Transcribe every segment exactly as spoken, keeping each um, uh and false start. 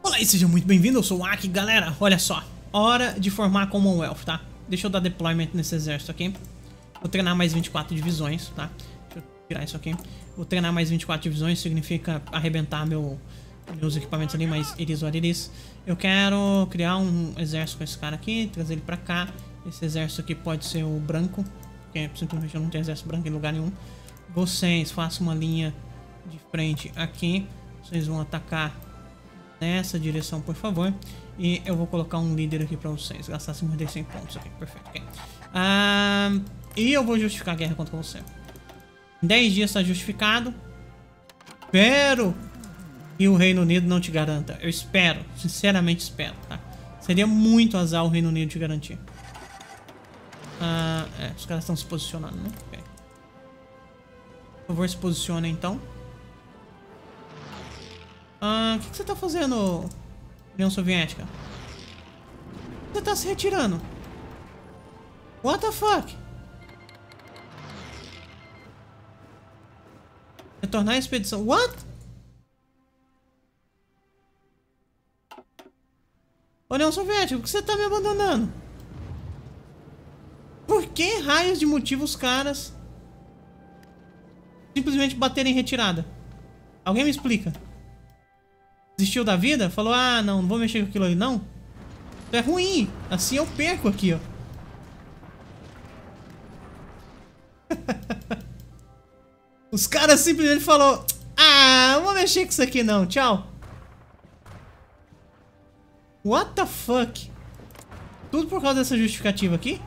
Olá e seja muito bem-vindo, eu sou o Aki, galera. Olha só, hora de formar Commonwealth, tá? Deixa eu dar deployment nesse exército aqui. Vou treinar mais vinte e quatro divisões, tá? Deixa eu tirar isso aqui. Vou treinar mais vinte e quatro divisões, significa arrebentar meu, meus equipamentos ali, mas iris what it is. Eu quero criar um exército com esse cara aqui, trazer ele pra cá. Esse exército aqui pode ser o branco, porque simplesmente eu não tenho exército branco em lugar nenhum. Vocês façam uma linha de frente aqui. Vocês vão atacar nessa direção, por favor. E eu vou colocar um líder aqui pra vocês. Gastar cinquenta e cem pontos aqui. Perfeito. Okay. Ah, e eu vou justificar a guerra contra você. dez dias está justificado. Espero que o Reino Unido não te garanta. Eu espero. Sinceramente espero, tá? Seria muito azar o Reino Unido te garantir. Ah, é, os caras estão se posicionando, né? Okay. Por favor, se posicione então. Ah, o que, que você tá fazendo, União Soviética? Você tá se retirando? What the fuck? Retornar a expedição. What? União Soviética, por que você tá me abandonando? Por que raios de motivo os caras simplesmente baterem em retirada? Alguém me explica. Desistiu da vida? Falou, ah, não, não vou mexer com aquilo ali, não. Isso é ruim. Assim eu perco aqui, ó. Os caras simplesmente falou, ah, não vou mexer com isso aqui, não. Tchau. What the fuck? Tudo por causa dessa justificativa aqui?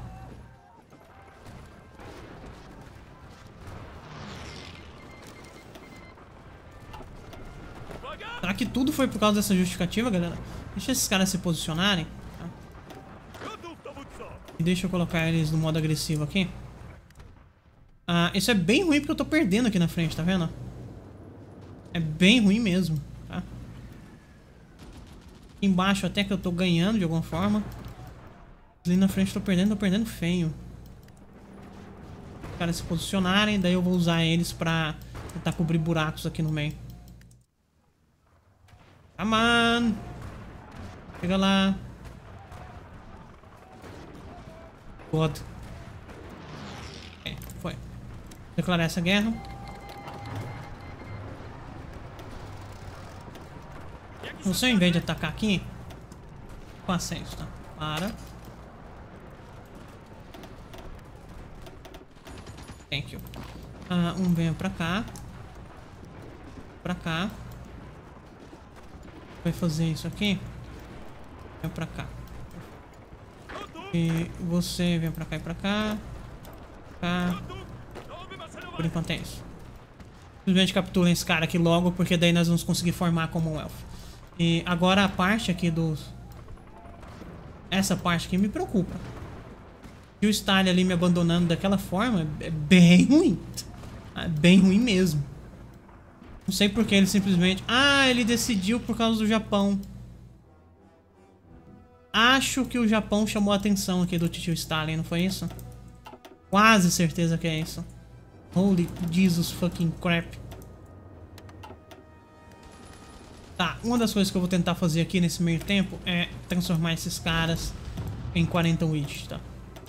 Será que tudo foi por causa dessa justificativa, galera? Deixa esses caras se posicionarem, tá? E deixa eu colocar eles no modo agressivo aqui. Ah, isso é bem ruim porque eu tô perdendo aqui na frente, tá vendo? É bem ruim mesmo, tá? Aqui embaixo até que eu tô ganhando de alguma forma. Ali na frente eu tô perdendo, tô perdendo feio. Os caras se posicionarem, daí eu vou usar eles pra tentar cobrir buracos aqui no meio. Come on! Chega lá. God. É, foi. Declarar essa guerra. Você, ao invés de atacar aqui, faça isso, tá? Para. Thank you. Ah, um venha pra cá. Pra cá. Vai fazer isso aqui. Vem pra cá. E você vem pra cá e pra cá. Cá. Por enquanto é isso. Simplesmente capturem esse cara aqui logo, porque daí nós vamos conseguir formar a Commonwealth. E agora a parte aqui dos... Essa parte aqui me preocupa. E o Stalin ali me abandonando daquela forma é bem ruim. É bem ruim mesmo. Não sei porque ele simplesmente... Ah, ele decidiu por causa do Japão. Acho que o Japão chamou a atenção aqui do tio Stalin, não foi isso? Quase certeza que é isso. Holy Jesus fucking crap. Tá, uma das coisas que eu vou tentar fazer aqui nesse meio tempo é transformar esses caras em quarenta widgets, tá?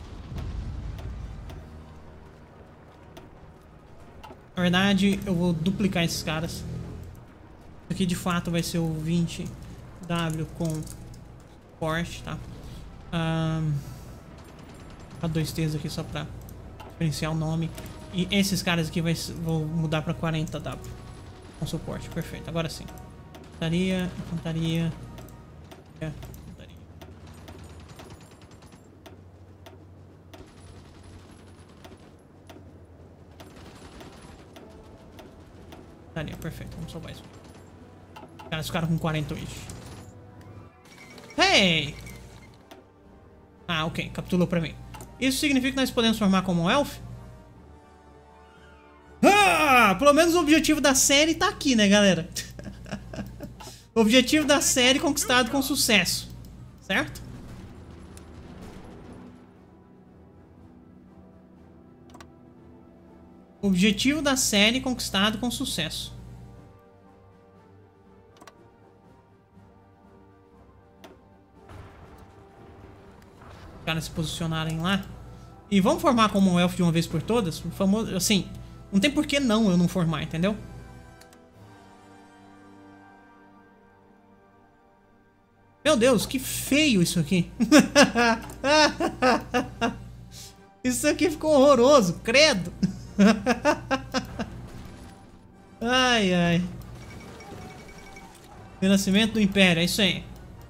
Na verdade, eu vou duplicar esses caras. Isso aqui de fato vai ser o vinte W com Porsche, tá? Um, a dois T's aqui só pra diferenciar o nome. E esses caras aqui vai, vou mudar pra quarenta W com suporte. Perfeito, agora sim. Infantaria, infantaria. É, infantaria. Infantaria, perfeito, vamos salvar isso. Os caras ficaram com quarenta hoje. Hey! Ah, ok, capturou pra mim. Isso significa que nós podemos formar Commonwealth? Ah, pelo menos o objetivo da série tá aqui, né, galera? O objetivo da série conquistado com sucesso. Certo? Objetivo da série conquistado com sucesso. Os caras se posicionarem lá. E vamos formar Commonwealth de uma vez por todas? O famoso, assim, não tem por que não eu não formar, entendeu? Meu Deus, que feio isso aqui. Isso aqui ficou horroroso, credo. Ai, ai. Renascimento do Império, é isso aí.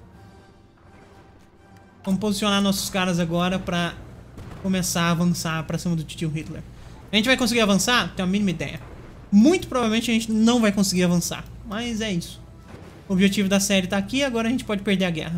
Vamos posicionar nossos caras agora pra começar a avançar pra cima do tio Hitler. A gente vai conseguir avançar? Tenho a mínima ideia. Muito provavelmente a gente não vai conseguir avançar. Mas é isso. O objetivo da série tá aqui, agora a gente pode perder a guerra.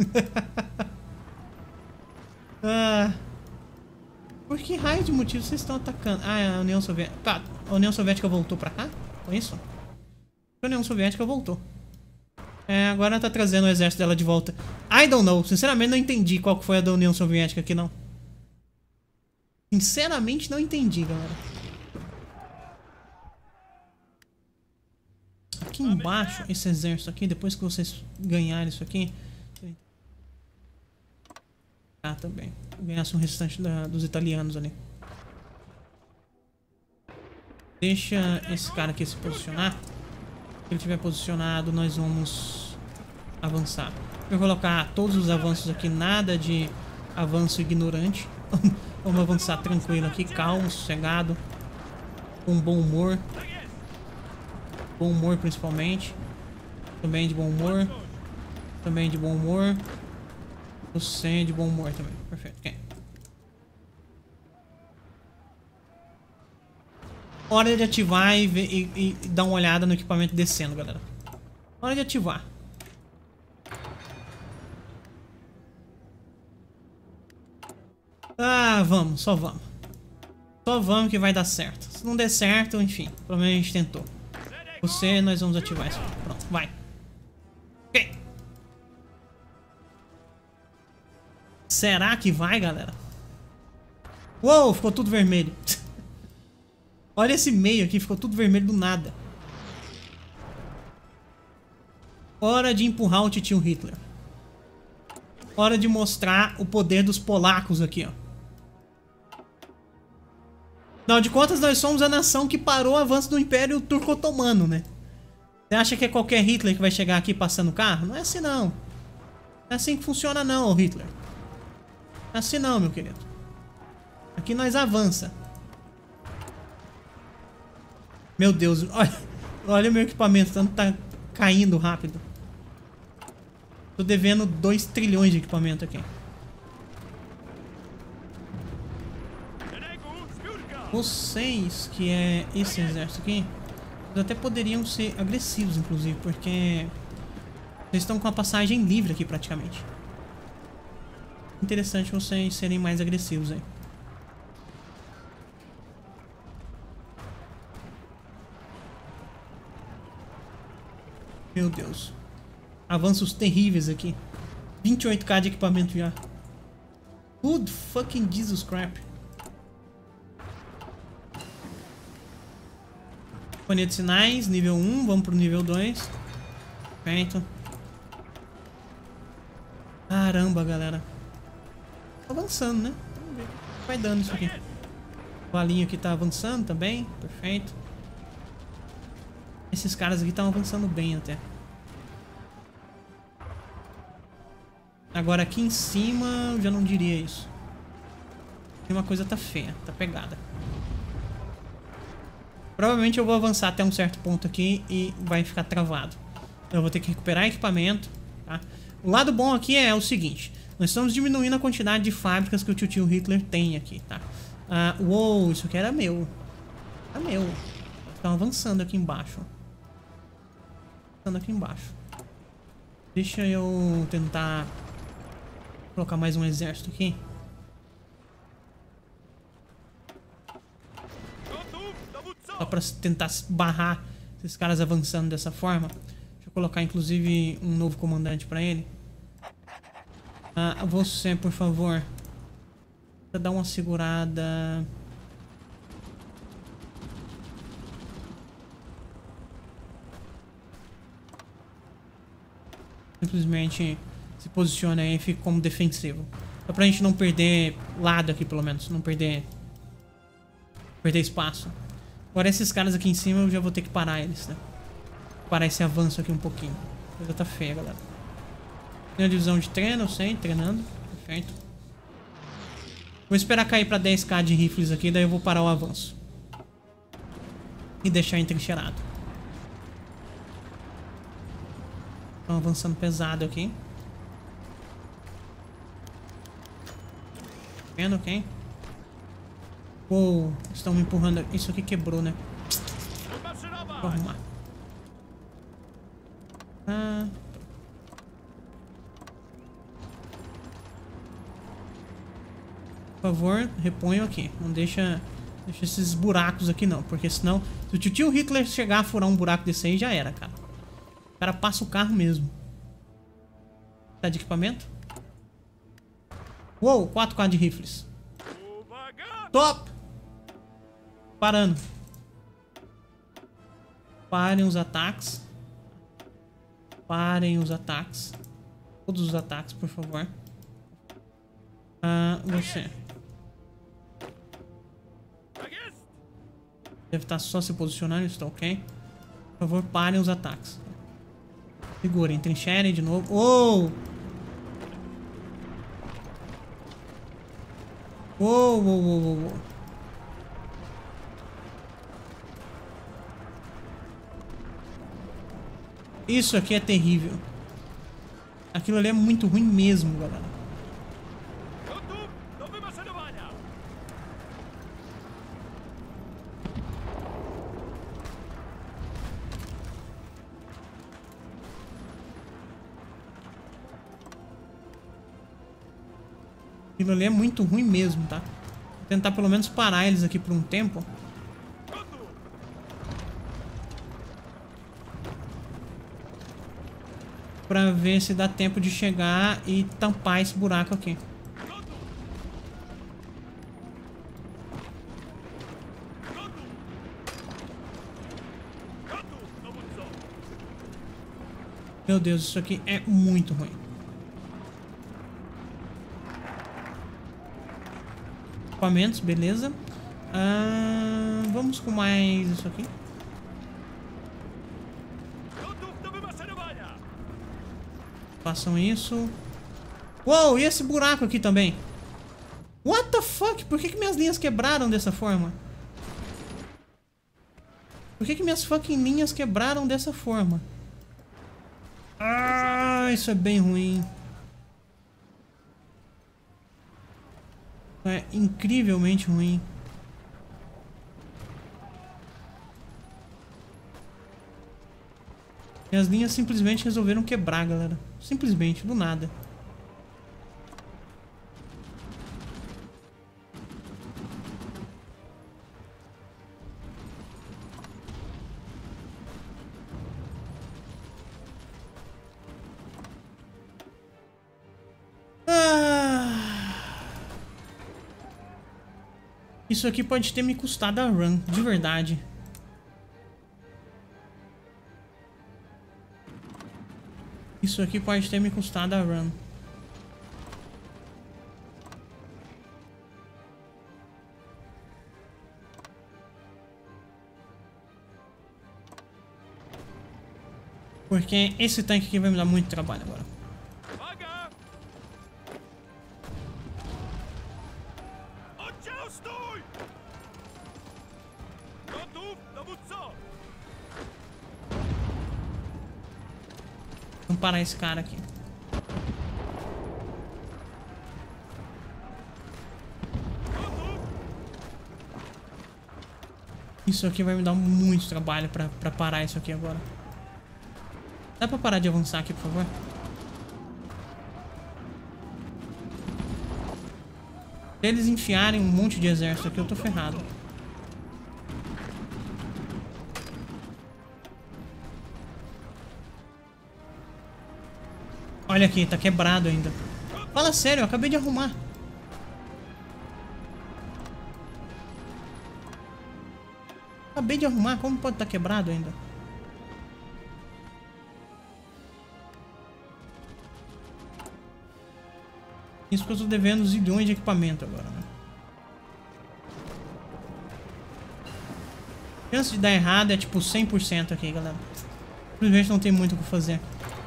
Ah, por que raio de motivo vocês estão atacando? Ah, é a União Soviética. Tá, a União Soviética voltou pra cá? Foi isso? A União Soviética voltou. É, agora tá trazendo o exército dela de volta. I don't know. Sinceramente não entendi qual que foi a da União Soviética aqui, não. Sinceramente não entendi, galera. Aqui embaixo, esse exército aqui, depois que vocês ganharem isso aqui... Ah, também. Ganhasse um restante da, dos italianos ali. Deixa esse cara aqui se posicionar. Se ele estiver posicionado, nós vamos avançar. Vou colocar todos os avanços aqui, nada de avanço ignorante. Vamos avançar tranquilo aqui, calmo, sossegado, com bom humor. Bom humor principalmente. Também de bom humor. Também de bom humor. Você é de bom humor também. Perfeito. Okay. Hora de ativar e, ver, e, e, e dar uma olhada no equipamento descendo, galera. Hora de ativar. Ah, vamos. Só vamos. Só vamos que vai dar certo. Se não der certo, enfim. Pelo menos a gente tentou. Você, nós vamos ativar isso. Pronto, vai. Ok. Será que vai, galera? Uou, ficou tudo vermelho. Olha esse meio aqui, ficou tudo vermelho do nada. Hora de empurrar o titio Hitler. Hora de mostrar o poder dos polacos aqui, ó. Afinal de contas, nós somos a nação que parou o avanço do Império Turco-Otomano, né? Você acha que é qualquer Hitler que vai chegar aqui passando carro? Não é assim, não. Não é assim que funciona, não, Hitler. Não é assim, não, meu querido. Aqui nós avança. Meu Deus, olha, olha o meu equipamento, tanto tá caindo rápido. Tô devendo dois trilhões de equipamento aqui. Vocês, que é esse exército aqui, vocês até poderiam ser agressivos, inclusive, porque vocês estão com a passagem livre aqui, praticamente. Interessante vocês serem mais agressivos aí. Meu Deus. Avanços terríveis aqui. vinte e oito K de equipamento já. Good fucking Jesus crap. Companhia de sinais, nível um, vamos pro nível dois. Perfeito. Caramba, galera. Tô avançando, né? Vamos ver o que vai dando isso aqui. O valinho aqui tá avançando também. Perfeito. Esses caras aqui estão avançando bem até. Agora aqui em cima, eu já não diria isso. Aqui uma coisa tá feia, tá pegada. Provavelmente eu vou avançar até um certo ponto aqui e vai ficar travado. Eu vou ter que recuperar equipamento, tá? O lado bom aqui é o seguinte. Nós estamos diminuindo a quantidade de fábricas que o tio Hitler tem aqui, tá? Ah, uou, isso aqui era meu. Era meu. Estão avançando aqui embaixo. Avançando aqui embaixo. Deixa eu tentar colocar mais um exército aqui. Só pra tentar barrar esses caras avançando dessa forma. Deixa eu colocar inclusive um novo comandante pra ele. Ah, você, por favor. Dá uma segurada. Simplesmente se posiciona aí e fica como defensivo. Só pra gente não perder lado aqui, pelo menos. Não perder... Perder espaço. Agora esses caras aqui em cima eu já vou ter que parar eles, né? Parar esse avanço aqui um pouquinho. A coisa tá feia, galera. Tem a divisão de treino, eu sei, treinando. Perfeito. Vou esperar cair pra dez k de rifles aqui, daí eu vou parar o avanço. E deixar entrincheirado. Estão avançando pesado aqui. Vendo, ok? Uou, estão me empurrando. Isso aqui quebrou, né? Vou arrumar. Ah. Por favor, reponham aqui. Não deixa, deixa esses buracos aqui não. Porque senão, se o tio Hitler chegar a furar um buraco desse aí, já era, cara. O cara passa o carro mesmo. Tá de equipamento? Uou, quatro K de rifles. Top! Parando. Parem os ataques. Parem os ataques. Todos os ataques, por favor. Ah, você. Deve estar só se posicionando, está ok. Por favor, parem os ataques. Segurem, trinchere de novo. Oh! Uou, uou, uou, uou, uou. Isso aqui é terrível. Aquilo ali é muito ruim mesmo, galera. Aquilo ali é muito ruim mesmo, tá? Vou tentar pelo menos parar eles aqui por um tempo. Pra ver se dá tempo de chegar e tampar esse buraco aqui. Meu Deus, isso aqui é muito ruim. Equipamentos, beleza. Ah, vamos com mais isso aqui. Façam isso. Uou, e esse buraco aqui também? What the fuck? Por que que minhas linhas quebraram dessa forma? Por que que minhas fucking linhas quebraram dessa forma? Ah, isso é bem ruim. É incrivelmente ruim. E as linhas simplesmente resolveram quebrar, galera. Simplesmente, do nada. Isso aqui pode ter me custado a run, de verdade. Isso aqui pode ter me custado a run. Porque esse tanque aqui vai me dar muito trabalho agora. Vamos parar esse cara aqui. Isso aqui vai me dar muito trabalho pra, pra parar isso aqui agora. Dá pra parar de avançar aqui, por favor? Se eles enfiarem um monte de exército aqui, eu tô ferrado. Olha aqui, tá quebrado ainda. Fala sério, eu acabei de arrumar. Acabei de arrumar, como pode estar quebrado ainda? Isso porque eu tô devendo zilhões de equipamento agora, né? A chance de dar errado é tipo cem por cento aqui, galera. Simplesmente não tem muito o que fazer.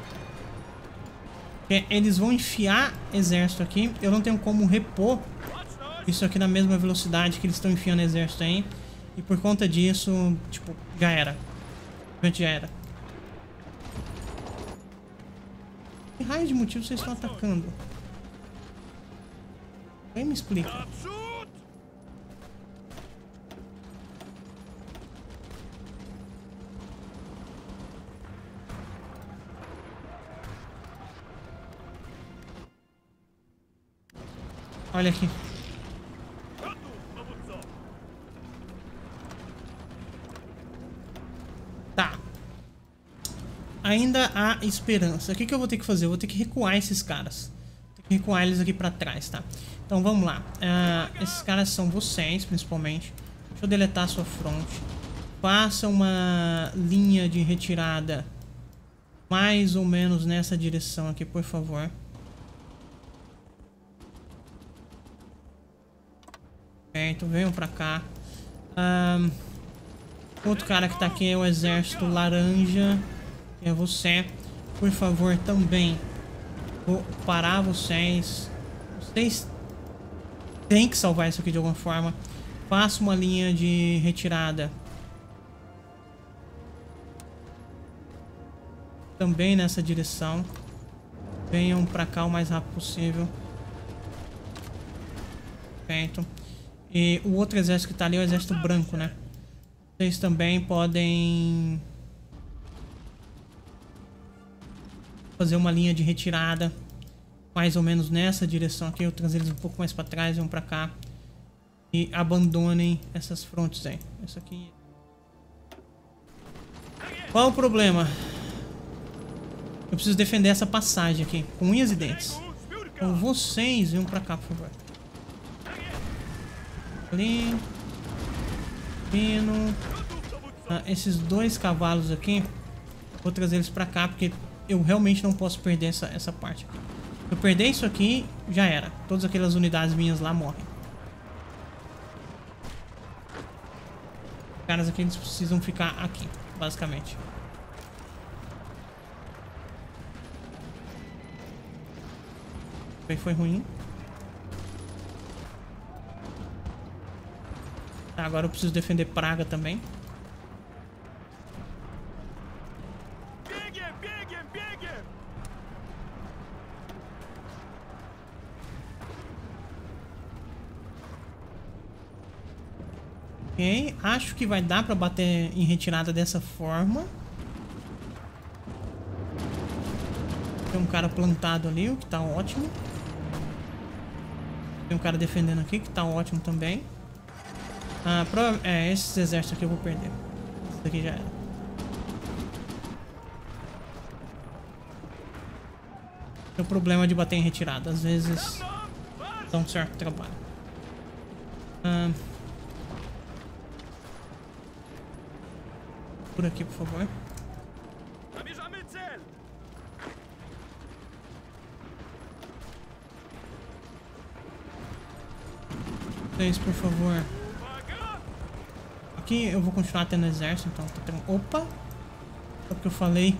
Porque eles vão enfiar exército aqui. Eu não tenho como repor isso aqui na mesma velocidade que eles estão enfiando exército aí. E por conta disso, tipo, já era. Já era. Que raio de motivo vocês estão atacando? Quem me explica? Olha aqui. Tá. Ainda há esperança. O que, que eu vou ter que fazer? Eu vou ter que recuar esses caras. Vou ter que recuar eles aqui pra trás, tá? Então vamos lá. Uh, esses caras são vocês, principalmente. Deixa eu deletar a sua fronte. Faça uma linha de retirada mais ou menos nessa direção aqui, por favor. Então venham pra cá. Um, outro cara que tá aqui é o exército laranja, que é você. Por favor, também vou parar vocês. Vocês têm que salvar isso aqui de alguma forma. Faça uma linha de retirada também nessa direção. Venham pra cá o mais rápido possível. Perfeito. E o outro exército que tá ali é o exército branco, né? Vocês também podem fazer uma linha de retirada mais ou menos nessa direção aqui. Eu trazer eles um pouco mais pra trás, vão pra cá. E abandonem essas frontes aí. Essa aqui. Qual o problema? Eu preciso defender essa passagem aqui, com unhas e dentes. Então vocês venham pra cá, por favor. Ali. Pino. Ah, esses dois cavalos aqui, vou trazer eles pra cá, porque eu realmente não posso perder essa, essa parte aqui. Se eu perder isso aqui, já era. Todas aquelas unidades minhas lá morrem. Os caras aqui, eles precisam ficar aqui, basicamente. Foi, foi ruim. Tá, agora eu preciso defender Praga também. Ok, acho que vai dar pra bater em retirada dessa forma. Tem um cara plantado ali, o que tá ótimo. Tem um cara defendendo aqui, que tá ótimo também. Ah, prova... É, esses exércitos aqui eu vou perder. Esse daqui já era. Tem o problema de bater em retirada. Às vezes dá um certo trabalho. Ah, por aqui, por favor. Vocês, por favor. Aqui eu vou continuar tendo exército, então tá tendo... Opa! Só porque eu falei.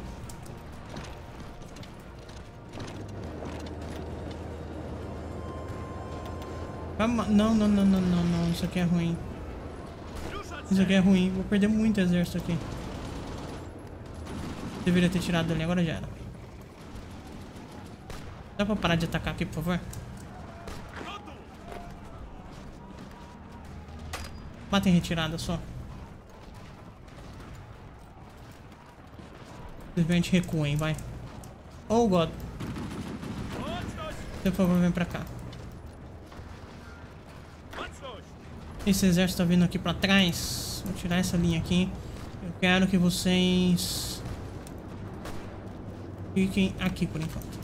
Calma. Não, não, não, não, não, não. Isso aqui é ruim. Isso aqui é ruim. Vou perder muito exército aqui. Deveria ter tirado ali, agora já era. Dá pra parar de atacar aqui, por favor? Bata em retirada só. Simplesmente recuem, vai. Oh, God. Por favor, vem pra cá. Esse exército tá vindo aqui pra trás. Vou tirar essa linha aqui. Eu quero que vocês fiquem aqui por enquanto.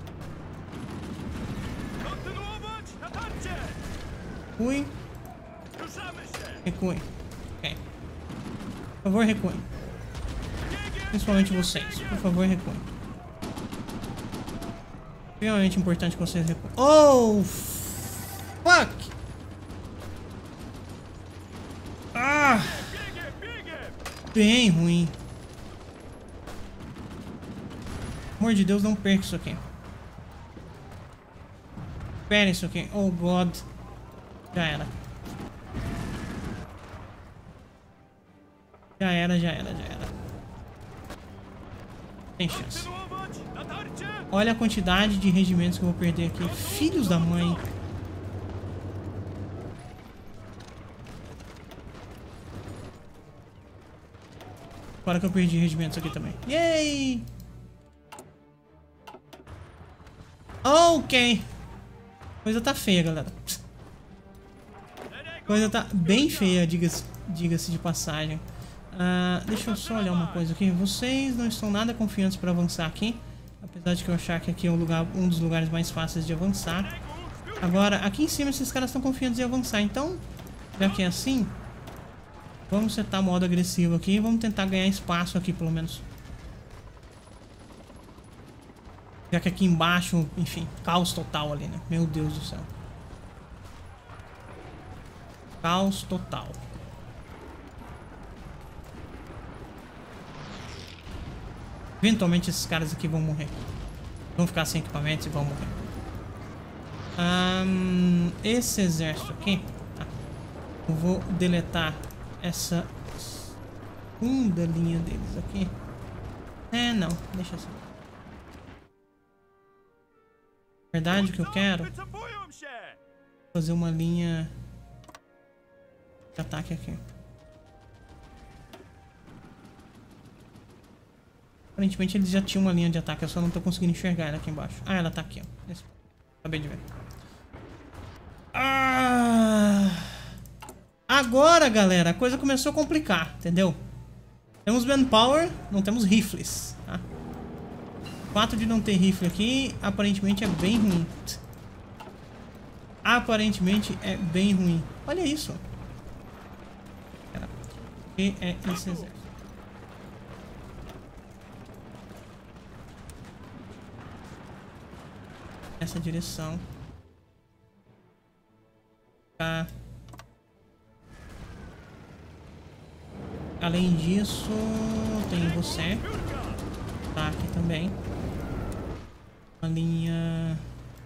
Fui. Recuem. Ok. Por favor, recuem. Principalmente vocês. Por favor, recuem. Extremamente importante que vocês recuem. Oh! Fuck! Ah! Bem ruim. Pelo amor de Deus, não perca isso aqui. Espera isso aqui. Oh, God. Já era. Já era, já era, já era. Tem chance. Olha a quantidade de regimentos que eu vou perder aqui. Filhos da mãe. Agora que eu perdi regimentos aqui também. Yay! Ok. Coisa tá feia, galera. Coisa tá bem feia, diga-se diga-se de passagem. Uh, deixa eu só olhar uma coisa aqui. Vocês não estão nada confiantes para avançar aqui. Apesar de que eu achar que aqui é um, lugar, um dos lugares mais fáceis de avançar. Agora, aqui em cima esses caras estão confiantes em avançar. Então, já que é assim, vamos setar modo agressivo aqui e vamos tentar ganhar espaço aqui, pelo menos. Já que aqui embaixo, enfim, caos total ali, né? Meu Deus do céu. Caos total. Eventualmente esses caras aqui vão morrer. Vão ficar sem equipamentos e vão morrer. Um, esse exército aqui, tá. Eu vou deletar essa segunda linha deles aqui. É, não, deixa assim. Na verdade, o que eu quero é fazer uma linha de ataque aqui. Aparentemente eles já tinham uma linha de ataque, eu só não tô conseguindo enxergar ela aqui embaixo. Ah, ela tá aqui, ó. Esse... Acabei de ver. Ah... Agora, galera, a coisa começou a complicar, entendeu? Temos manpower, não temos rifles, tá? O fato de não ter rifle aqui, aparentemente é bem ruim. Aparentemente é bem ruim. Olha isso. O que é esse exército? Essa direção. Tá. Além disso, tem você. Tá aqui também. Uma linha.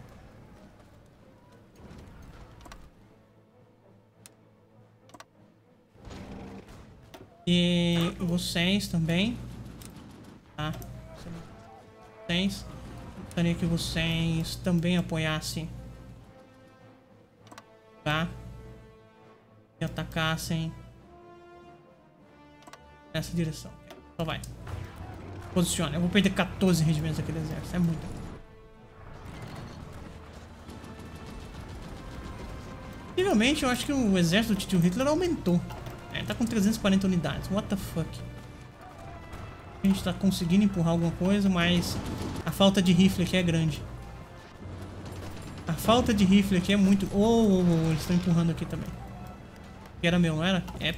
E vocês também. Tá. Vocês. Gostaria que vocês também apoiassem, tá? E atacassem nessa direção. Só vai. Posiciona. Eu vou perder quatorze regimentos daquele exército. É muito. Possivelmente, eu acho que o exército do tio Hitler aumentou. É, tá com trezentas e quarenta unidades. What the fuck? A gente tá conseguindo empurrar alguma coisa, mas a falta de rifle aqui é grande. A falta de rifle aqui é muito... Oh, oh, oh, eles estão empurrando aqui também. Que era meu, não era? É.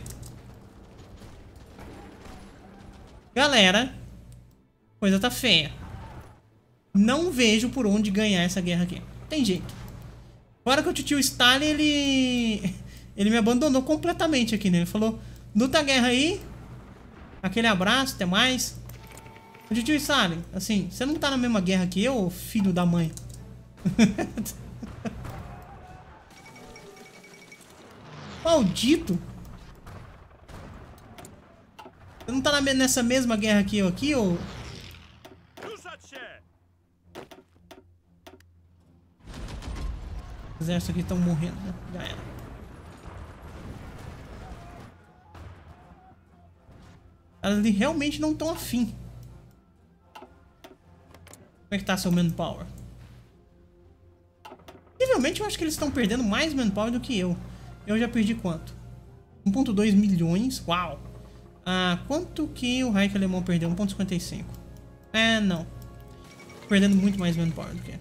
Galera, coisa tá feia. Não vejo por onde ganhar essa guerra aqui. Tem jeito. Agora que o tio Stalin, ele... Ele me abandonou completamente aqui, né? Ele falou, luta a guerra aí. Aquele abraço, até mais. O tio Stalin, assim, você não tá na mesma guerra que eu, filho da mãe? Maldito! Você não tá na, nessa mesma guerra que eu aqui, ô? Os exércitos aqui estão morrendo, né? Já era. Eles realmente não estão afim. Como é que tá seu manpower? Possivelmente eu acho que eles estão perdendo mais manpower do que eu. Eu já perdi quanto? um ponto dois milhões? Uau! Ah, quanto que o Reich alemão perdeu? um ponto cinquenta e cinco. É, não. Tô perdendo muito mais manpower do que.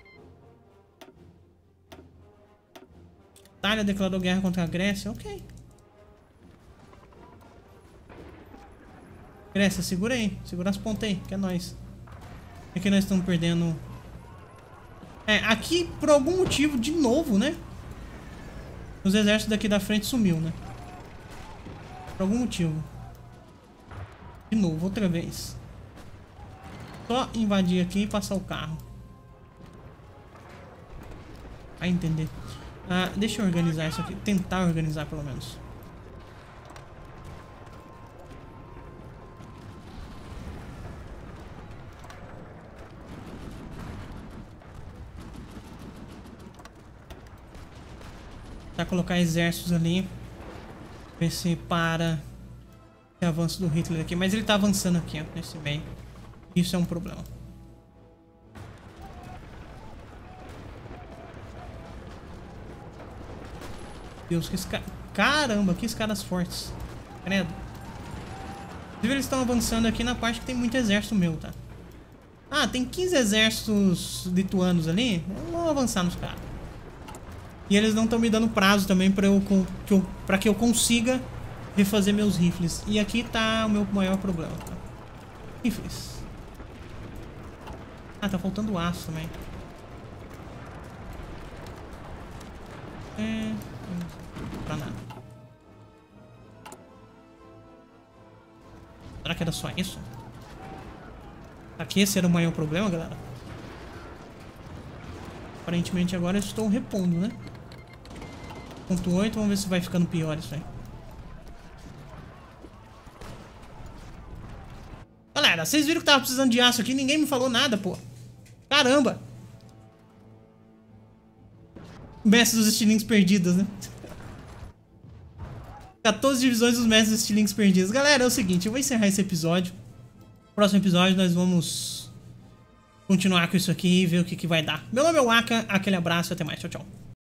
Itália declarou guerra contra a Grécia? Ok. Grécia, segura aí. Segura as pontas aí, que é nóis. É que nós estamos perdendo É, aqui, por algum motivo, de novo, né? Os exércitos daqui da frente sumiu, né? Por algum motivo. De novo, outra vez. Só invadir aqui e passar o carro. Vai entender. Ah, deixa eu organizar isso aqui. Tentar organizar, pelo menos. Tá, colocar exércitos ali. Ver se para o avanço do Hitler aqui. Mas ele tá avançando aqui, ó, nesse meio. Isso é um problema. Deus, que esca... Caramba, que caras fortes. Credo. Inclusive, eles estão avançando aqui na parte que tem muito exército meu, tá? Ah, tem quinze exércitos lituanos ali. Vamos avançar nos caras. E eles não estão me dando prazo também pra, eu, que eu, pra que eu consiga refazer meus rifles. E aqui tá o meu maior problema, tá? Rifles. Ah, tá faltando aço também. É... Pra nada. Será que era só isso? Será que esse era o maior problema, galera? Aparentemente agora eu estou repondo, né? Ponto oito, vamos ver se vai ficando pior isso aí. Galera, vocês viram que tava precisando de aço aqui? Ninguém me falou nada, pô. Caramba! Mestre dos estilingues perdidos, né? quatorze divisões dos mestres dos estilingues perdidos. Galera, é o seguinte, eu vou encerrar esse episódio. No próximo episódio nós vamos continuar com isso aqui e ver o que, que vai dar. Meu nome é Waka, aquele abraço e até mais. Tchau, tchau.